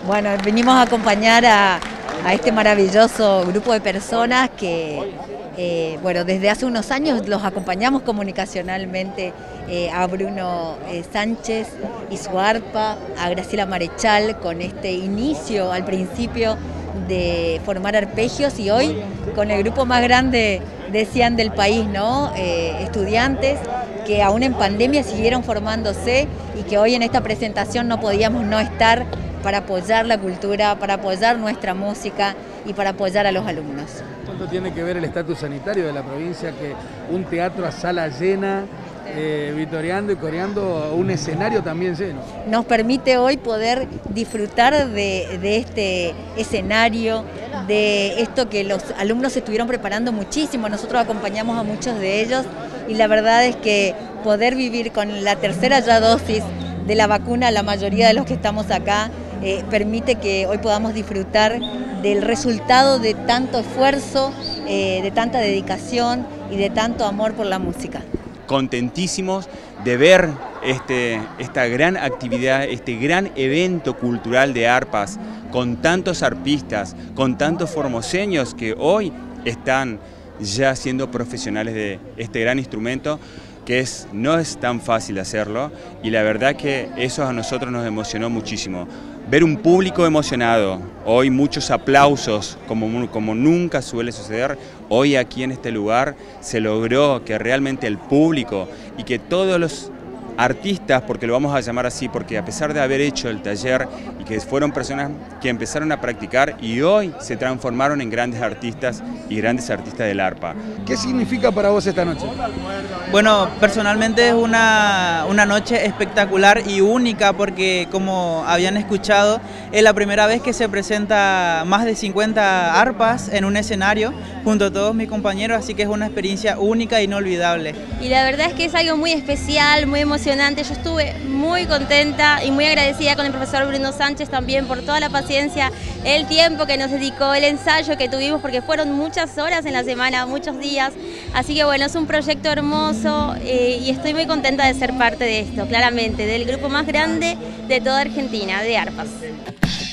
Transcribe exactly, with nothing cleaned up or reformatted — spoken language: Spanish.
Bueno, venimos a acompañar a, a este maravilloso grupo de personas que, eh, bueno, desde hace unos años los acompañamos comunicacionalmente, eh, a Bruno eh, Sánchez y su arpa, a Graciela Marechal con este inicio al principio de formar arpegios, y hoy con el grupo más grande, decían, del país, ¿no? Eh, estudiantes que aún en pandemia siguieron formándose y que hoy en esta presentación no podíamos no estar para apoyar la cultura, para apoyar nuestra música y para apoyar a los alumnos. ¿Cuánto tiene que ver el estatus sanitario de la provincia que un teatro a sala llena, eh, vitoreando y coreando un escenario también lleno? Nos permite hoy poder disfrutar de, de este escenario, de esto que los alumnos estuvieron preparando muchísimo. Nosotros acompañamos a muchos de ellos y la verdad es que poder vivir con la tercera ya dosis de la vacuna, la mayoría de los que estamos acá, eh, permite que hoy podamos disfrutar del resultado de tanto esfuerzo, eh, de tanta dedicación y de tanto amor por la música. Contentísimos de ver este, esta gran actividad, este gran evento cultural de arpas, con tantos arpistas, con tantos formoseños que hoy están ya siendo profesionales de este gran instrumento, que es, no es tan fácil hacerlo, y la verdad que eso a nosotros nos emocionó muchísimo. Ver un público emocionado, hoy muchos aplausos, como, como nunca suele suceder, hoy aquí en este lugar se logró que realmente el público y que todos los artistas, porque lo vamos a llamar así, porque a pesar de haber hecho el taller y que fueron personas que empezaron a practicar y hoy se transformaron en grandes artistas y grandes artistas del arpa. ¿Qué significa para vos esta noche? Bueno, personalmente es una, una noche espectacular y única porque, como habían escuchado, es la primera vez que se presenta más de cincuenta arpas en un escenario junto a todos mis compañeros, así que es una experiencia única e inolvidable. Y la verdad es que es algo muy especial, muy emocionante. Yo estuve muy contenta y muy agradecida con el profesor Bruno Sánchez también por toda la paciencia, el tiempo que nos dedicó, el ensayo que tuvimos, porque fueron muchas horas en la semana, muchos días. Así que bueno, es un proyecto hermoso eh, y estoy muy contenta de ser parte de esto, claramente, del grupo más grande de toda Argentina, de arpas.